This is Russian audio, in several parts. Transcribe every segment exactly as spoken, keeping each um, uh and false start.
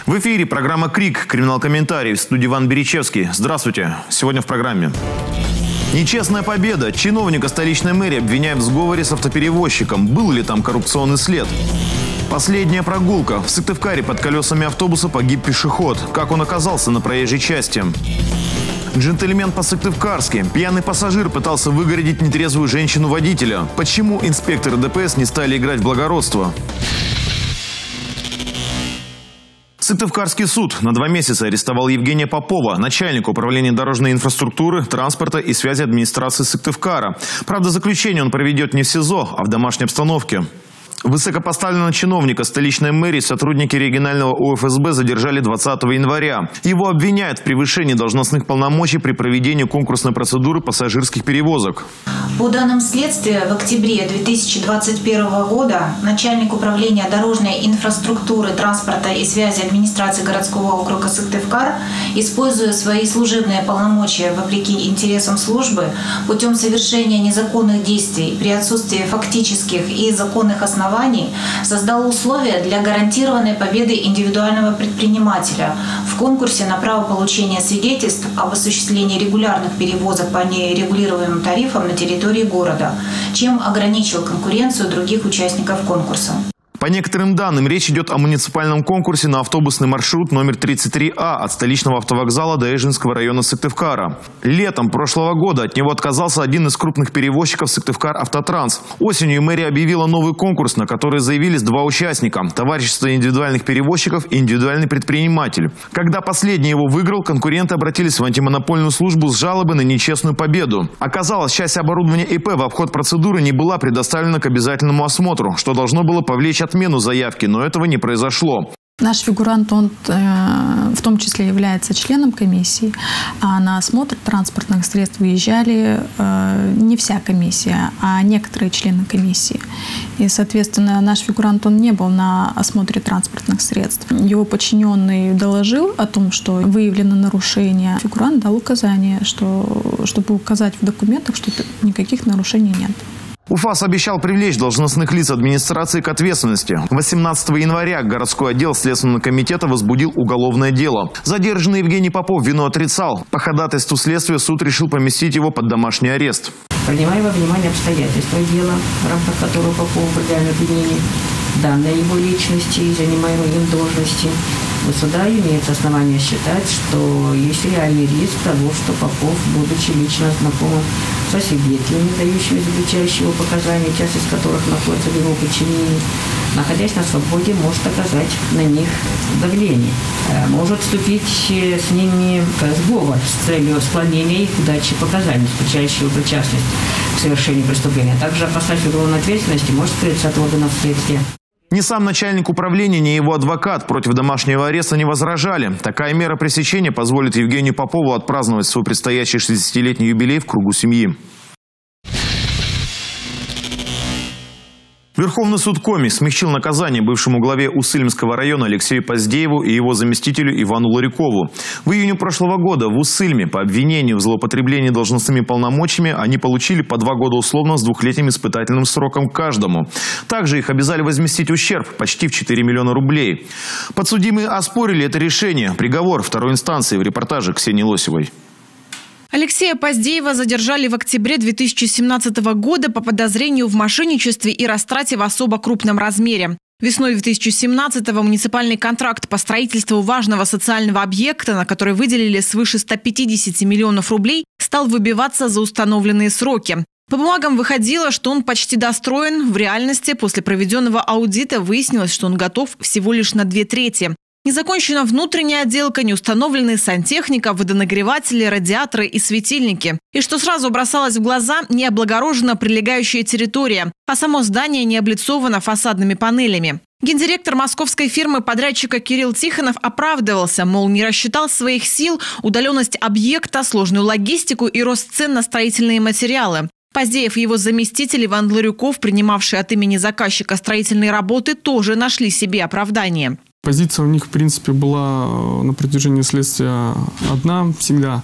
В эфире программа «Крик». Криминал-комментарий. В студии Иван Беречевский. Здравствуйте. Сегодня в программе. Нечестная победа. Чиновника столичной мэрии обвиняют в сговоре с автоперевозчиком. Был ли там коррупционный след? Последняя прогулка. В Сыктывкаре под колесами автобуса погиб пешеход. Как он оказался на проезжей части? Джентльмен по-сыктывкарски. Пьяный пассажир пытался выгородить нетрезвую женщину-водителя. Почему инспекторы ДПС не стали играть в благородство? Сыктывкарский суд на два месяца арестовал Евгения Попова, начальника управления дорожной инфраструктуры, транспорта и связи администрации Сыктывкара. Правда, заключение он проведет не в СИЗО, а в домашней обстановке. Высокопоставленного чиновника столичной мэрии сотрудники регионального ОФСБ задержали двадцатого января. Его обвиняют в превышении должностных полномочий при проведении конкурсной процедуры пассажирских перевозок. По данным следствия, в октябре две тысячи двадцать первого года начальник управления дорожной инфраструктуры, транспорта и связи администрации городского округа Сыктывкар, используя свои служебные полномочия вопреки интересам службы, путем совершения незаконных действий при отсутствии фактических и законных оснований, создал условия для гарантированной победы индивидуального предпринимателя в конкурсе на право получения свидетельств об осуществлении регулярных перевозок по нерегулируемым тарифам на территории города, чем ограничил конкуренцию других участников конкурса. По некоторым данным, речь идет о муниципальном конкурсе на автобусный маршрут номер тридцать три А от столичного автовокзала до Эжинского района Сыктывкара. Летом прошлого года от него отказался один из крупных перевозчиков Сыктывкар Автотранс. Осенью мэрия объявила новый конкурс, на который заявились два участника – Товарищество индивидуальных перевозчиков и индивидуальный предприниматель. Когда последний его выиграл, конкуренты обратились в антимонопольную службу с жалобой на нечестную победу. Оказалось, часть оборудования ИП в обход процедуры не была предоставлена к обязательному осмотру, что должно было повлечь отмену заявки, но этого не произошло. Наш фигурант, он э, в том числе является членом комиссии, а на осмотр транспортных средств выезжали э, не вся комиссия, а некоторые члены комиссии. И, соответственно, наш фигурант, он не был на осмотре транспортных средств. Его подчиненный доложил о том, что выявлено нарушение. Фигурант дал указание, что, чтобы указать в документах, что никаких нарушений нет. УФАС обещал привлечь должностных лиц администрации к ответственности. восемнадцатого января городской отдел Следственного комитета возбудил уголовное дело. Задержанный Евгений Попов вину отрицал. По ходатайству следствия суд решил поместить его под домашний арест. Принимая во внимание обстоятельства дела, в рамках которого Попову предъявлено обвинение, данной его личности и занимаемой им должности, у суда имеется основание считать, что есть реальный риск того, что Попов, будучи лично знакомым со свидетелями, дающими изобличающие его показания, часть из которых находится в его подчинении, находясь на свободе, может оказать на них давление. Может вступить с ними в сговор с целью склонения их к даче показаний, исключающего причастность к совершению преступления. Также опасаясь уголовной ответственности, может скрыться от органов следствия. Ни сам начальник управления, ни его адвокат против домашнего ареста не возражали. Такая мера пресечения позволит Евгению Попову отпраздновать свой предстоящий шестидесятилетний юбилей в кругу семьи. Верховный суд Коми смягчил наказание бывшему главе Уссыльмского района Алексею Поздееву и его заместителю Ивану Ларюкову. В июне прошлого года в Уссыльме по обвинению в злоупотреблении должностными полномочиями они получили по два года условно с двухлетним испытательным сроком каждому. Также их обязали возместить ущерб почти в четыре миллиона рублей. Подсудимые оспорили это решение. Приговор второй инстанции в репортаже Ксении Лосевой. Алексея Поздеева задержали в октябре две тысячи семнадцатого года по подозрению в мошенничестве и растрате в особо крупном размере. Весной две тысячи семнадцатого муниципальный контракт по строительству важного социального объекта, на который выделили свыше ста пятидесяти миллионов рублей, стал выбиваться за установленные сроки. По бумагам выходило, что он почти достроен. В реальности после проведенного аудита выяснилось, что он готов всего лишь на две трети. Не закончена внутренняя отделка, не установлены сантехника, водонагреватели, радиаторы и светильники. И что сразу бросалось в глаза, не облагорожена прилегающая территория, а само здание не облицовано фасадными панелями. Гендиректор московской фирмы-подрядчика Кирилл Тихонов оправдывался, мол, не рассчитал своих сил, удаленность объекта, сложную логистику и рост цен на строительные материалы. Поздеев и его заместитель Иван Ларюков, принимавший от имени заказчика строительные работы, тоже нашли себе оправдание. Позиция у них, в принципе, была на протяжении следствия одна всегда,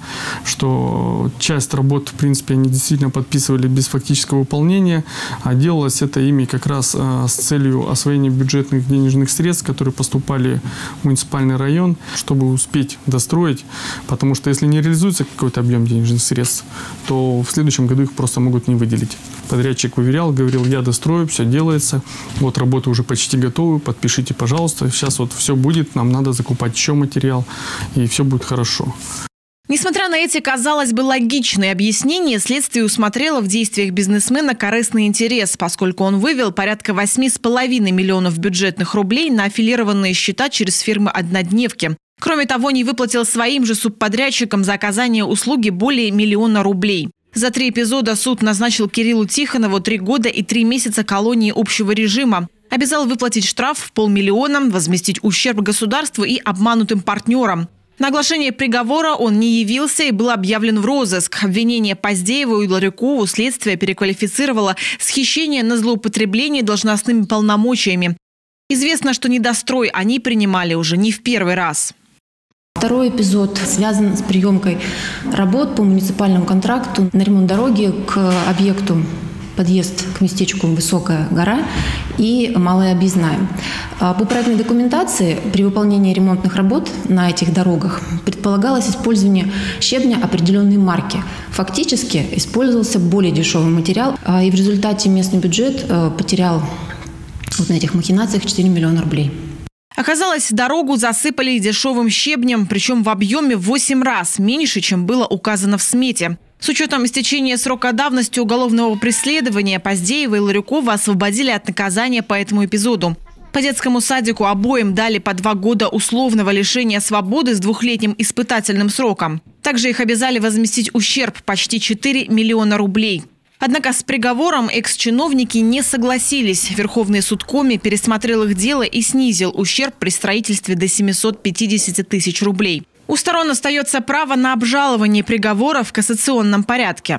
что часть работ, в принципе, они действительно подписывали без фактического выполнения, а делалось это ими как раз с целью освоения бюджетных денежных средств, которые поступали в муниципальный район, чтобы успеть достроить, потому что если не реализуется какой-то объем денежных средств, то в следующем году их просто могут не выделить. Подрядчик уверял, говорил, я дострою, все делается, вот работы уже почти готовы, подпишите, пожалуйста, сейчас вот все будет, нам надо закупать еще материал, и все будет хорошо. Несмотря на эти, казалось бы, логичные объяснения, следствие усмотрело в действиях бизнесмена корыстный интерес, поскольку он вывел порядка восьми с половиной миллионов бюджетных рублей на аффилированные счета через фирмы-однодневки. Кроме того, не выплатил своим же субподрядчикам за оказание услуги более миллиона рублей. За три эпизода суд назначил Кириллу Тихонову три года и три месяца колонии общего режима. Обязал выплатить штраф в полмиллиона, возместить ущерб государству и обманутым партнерам. На оглашение приговора он не явился и был объявлен в розыск. Обвинение Поздееву и Ларюкову следствие переквалифицировало с хищения на злоупотребление должностными полномочиями. Известно, что недострой они принимали уже не в первый раз. Второй эпизод связан с приемкой работ по муниципальному контракту на ремонт дороги к объекту подъезд к местечку Высокая гора и Малая Объездная. По проектной документации при выполнении ремонтных работ на этих дорогах предполагалось использование щебня определенной марки. Фактически использовался более дешевый материал, и в результате местный бюджет потерял вот на этих махинациях четыре миллиона рублей. Оказалось, дорогу засыпали дешевым щебнем, причем в объеме в восемь раз меньше, чем было указано в смете. С учетом истечения срока давности уголовного преследования Поздеева и Ларюкова освободили от наказания по этому эпизоду. По детскому садику обоим дали по два года условного лишения свободы с двухлетним испытательным сроком. Также их обязали возместить ущерб почти четыре миллиона рублей. Однако с приговором экс-чиновники не согласились. Верховный суд Коми пересмотрел их дело и снизил ущерб при строительстве до семисот пятидесяти тысяч рублей. У сторон остается право на обжалование приговора в кассационном порядке.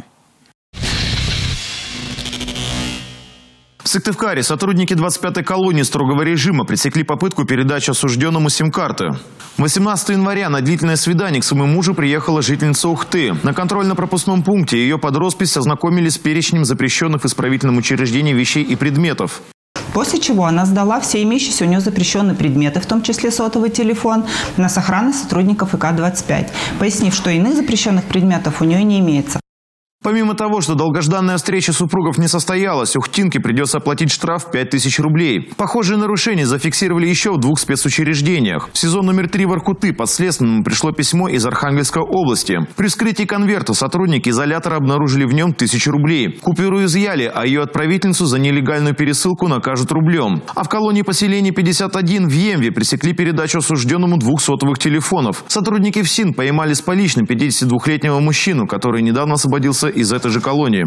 В Сыктывкаре сотрудники двадцать пятой колонии строгого режима пресекли попытку передачи осужденному сим-карты. восемнадцатого января на длительное свидание к своему мужу приехала жительница Ухты. На контрольно-пропускном пункте ее под роспись ознакомились с перечнем запрещенных в исправительном учреждении вещей и предметов. После чего она сдала все имеющиеся у нее запрещенные предметы, в том числе сотовый телефон, на сохранность сотрудников И К двадцать пять, пояснив, что иных запрещенных предметов у нее не имеется. Помимо того, что долгожданная встреча супругов не состоялась, ухтинке придется оплатить штраф в пять тысяч рублей. Похожие нарушения зафиксировали еще в двух спецучреждениях. В СИЗО номер три в Воркуты подследственному пришло письмо из Архангельской области. При вскрытии конверта сотрудники изолятора обнаружили в нем тысячу рублей. Купюру изъяли, а ее отправительницу за нелегальную пересылку накажут рублем. А в колонии поселения пятьдесят один в Емве пресекли передачу осужденному двух сотовых телефонов. Сотрудники ФСИН поймали с поличным пятидесятидвухлетнего мужчину, который недавно освободился из этой же колонии.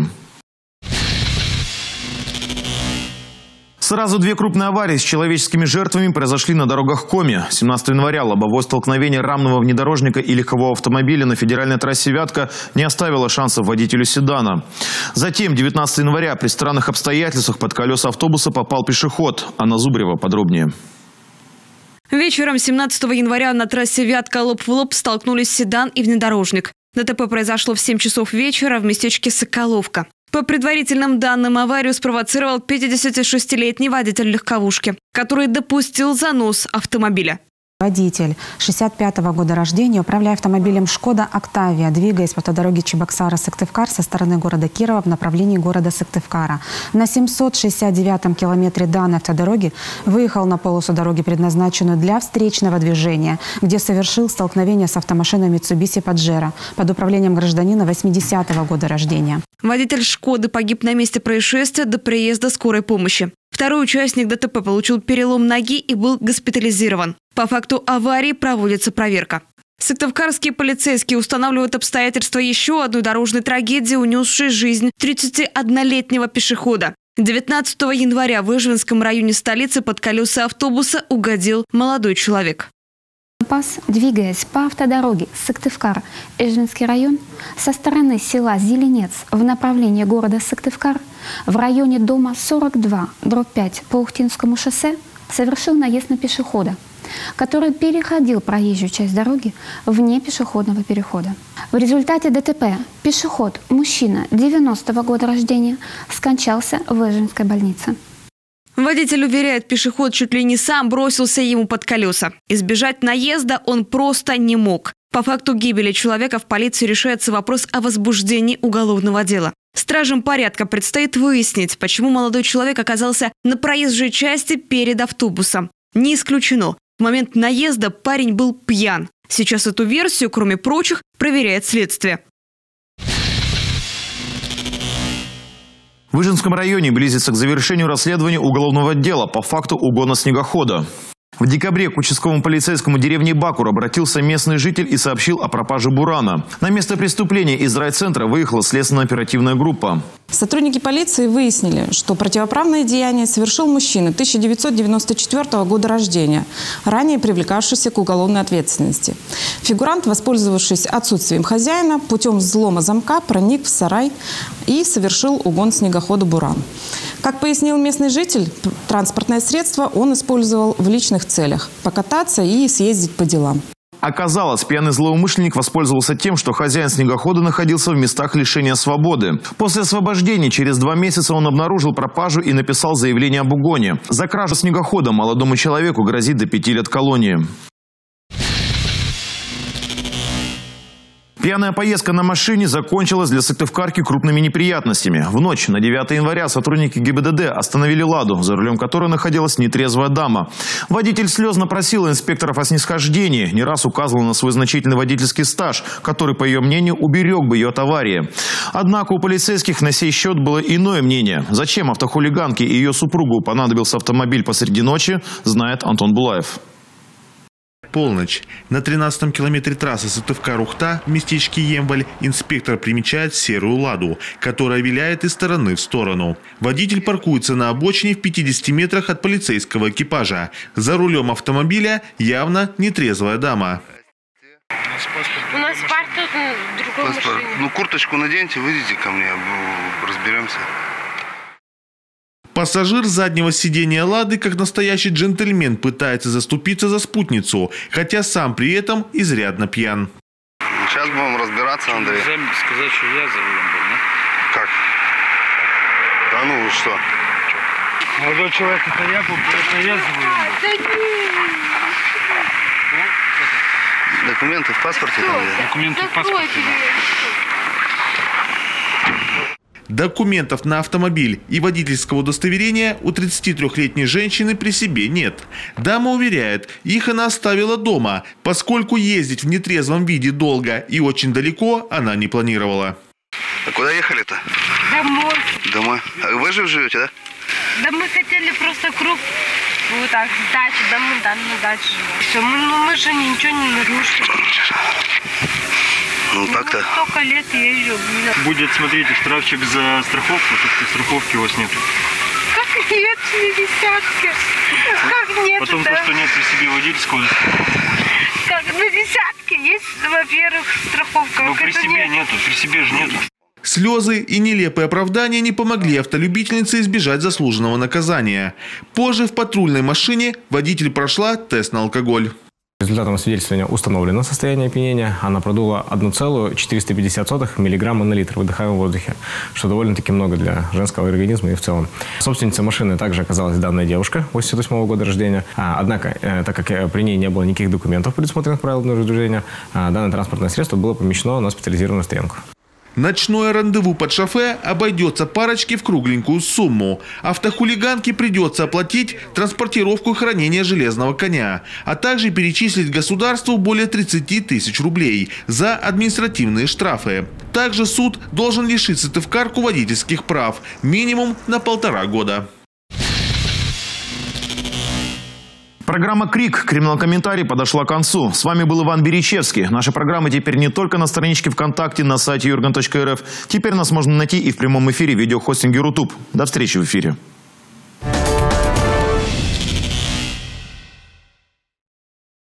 Сразу две крупные аварии с человеческими жертвами произошли на дорогах Коми. семнадцатого января лобовое столкновение рамного внедорожника и легкового автомобиля на федеральной трассе Вятка не оставило шансов водителю седана. Затем, девятнадцатого января, при странных обстоятельствах под колеса автобуса попал пешеход. Анна Зубарева подробнее. Вечером семнадцатого января на трассе Вятка лоб в лоб столкнулись седан и внедорожник. ДТП произошло в семь часов вечера в местечке Соколовка. По предварительным данным, аварию спровоцировал пятидесятишестилетний водитель легковушки, который допустил занос автомобиля. Водитель шестьдесят пятого года рождения, управляя автомобилем «Шкода Октавия», двигаясь по автодороге Чебоксара-Сыктывкар со стороны города Кирова в направлении города Сыктывкара. На семьсот шестьдесят девятом километре данной автодороги выехал на полосу дороги, предназначенную для встречного движения, где совершил столкновение с автомашиной Mitsubishi Pajero под управлением гражданина восьмидесятого года рождения. Водитель «Шкоды» погиб на месте происшествия до приезда скорой помощи. Второй участник ДТП получил перелом ноги и был госпитализирован. По факту аварии проводится проверка. Сыктывкарские полицейские устанавливают обстоятельства еще одной дорожной трагедии, унесшей жизнь тридцатиоднолетнего пешехода. девятнадцатого января в Ижевском районе столицы под колеса автобуса угодил молодой человек. ПАС, двигаясь по автодороге Сыктывкар, Ижевский район, со стороны села Зеленец в направлении города Сыктывкар, в районе дома сорок два дробь пять по Ухтинскому шоссе, совершил наезд на пешехода, который переходил проезжую часть дороги вне пешеходного перехода. В результате ДТП пешеход, мужчина девяностого года рождения, скончался в Эжинской больнице. Водитель уверяет, пешеход чуть ли не сам бросился ему под колеса. Избежать наезда он просто не мог. По факту гибели человека в полиции решается вопрос о возбуждении уголовного дела. Стражам порядка предстоит выяснить, почему молодой человек оказался на проезжей части перед автобусом. Не исключено, в момент наезда парень был пьян. Сейчас эту версию, кроме прочих, проверяет следствие. В Ижинском районе близится к завершению расследования уголовного дела по факту угона снегохода. В декабре к участковому полицейскому деревни Бакур обратился местный житель и сообщил о пропаже бурана. На место преступления из райцентра выехала следственно-оперативная группа. Сотрудники полиции выяснили, что противоправное деяние совершил мужчина тысяча девятьсот девяносто четвёртого года рождения, ранее привлекавшийся к уголовной ответственности. Фигурант, воспользовавшись отсутствием хозяина, путем взлома замка проник в сарай и совершил угон снегохода «Буран». Как пояснил местный житель, транспортное средство он использовал в личных целях – покататься и съездить по делам. Оказалось, пьяный злоумышленник воспользовался тем, что хозяин снегохода находился в местах лишения свободы. После освобождения через два месяца он обнаружил пропажу и написал заявление об угоне. За кражу снегохода молодому человеку грозит до пяти лет колонии. Пьяная поездка на машине закончилась для сыктывкарки крупными неприятностями. В ночь на девятое января сотрудники ГИБДД остановили «Ладу», за рулем которой находилась нетрезвая дама. Водитель слезно просил инспекторов о снисхождении, не раз указывал на свой значительный водительский стаж, который, по ее мнению, уберег бы ее от аварии. Однако у полицейских на сей счет было иное мнение. Зачем автохулиганке и ее супругу понадобился автомобиль посреди ночи, знает Антон Булаев. Полночь. На тринадцатом километре трассы Сыктывкар-Ухта в местечке Емваль инспектор примечает серую «Ладу», которая виляет из стороны в сторону. Водитель паркуется на обочине в пятидесяти метрах от полицейского экипажа. За рулем автомобиля явно нетрезвая дама. У нас паспорт в другой машине. Ну, курточку наденьте, выйдите ко мне, разберемся. Пассажир заднего сидения «Лады», как настоящий джентльмен, пытается заступиться за спутницу, хотя сам при этом изрядно пьян. Сейчас будем разбираться, Андрей. Нельзя сказать, что я за рулем был, да? Как? Да ну вы что? Молодой человек, это я был, это я за рулем был. Документы в паспорте там есть? Документы в паспорте, да. Документов на автомобиль и водительского удостоверения у тридцатитрёхлетней женщины при себе нет. Дама уверяет, их она оставила дома, поскольку ездить в нетрезвом виде долго и очень далеко она не планировала. А куда ехали-то? Домой. Домой. А вы же живете, да? Да мы хотели просто круг, вот так, дачу, да мы да, на даче живем. Все, мы, ну, мы же ничего не нарушили. Ну так-то. Столько лет езжу. Будет, смотрите, штрафчик за страховку, то что страховки у вас нет. Как нет, на десятке? Как нет? Потом то, что нет при себе водительского. Как на десятке есть, во-первых, страховка. Ну при себе нет. нету, при себе же нету. Слезы и нелепые оправдания не помогли автолюбительнице избежать заслуженного наказания. Позже в патрульной машине водитель прошла тест на алкоголь. Результатом освидетельствования установлено состояние опьянения. Она продула одна целая четыреста пятьдесят сотых миллиграмма на литр в выдыхаемом воздухе, что довольно-таки много для женского организма и в целом. Собственницей машины также оказалась данная девушка восемьдесят восьмого года рождения. Однако, так как при ней не было никаких документов, предусмотренных правилами дорожного движения, данное транспортное средство было помещено на специализированную стоянку. Ночное рандеву под шофе обойдется парочке в кругленькую сумму. Автохулиганке придется оплатить транспортировку и хранение железного коня, а также перечислить государству более тридцати тысяч рублей за административные штрафы. Также суд должен лишить сыктывкарку водительских прав минимум на полтора года. Программа «Крик. Криминал-комментарий» подошла к концу. С вами был Иван Беречевский. Наши программы теперь не только на страничке ВКонтакте, на сайте юрган точка эр эф. Теперь нас можно найти и в прямом эфире в видеохостинге Рутуб. До встречи в эфире.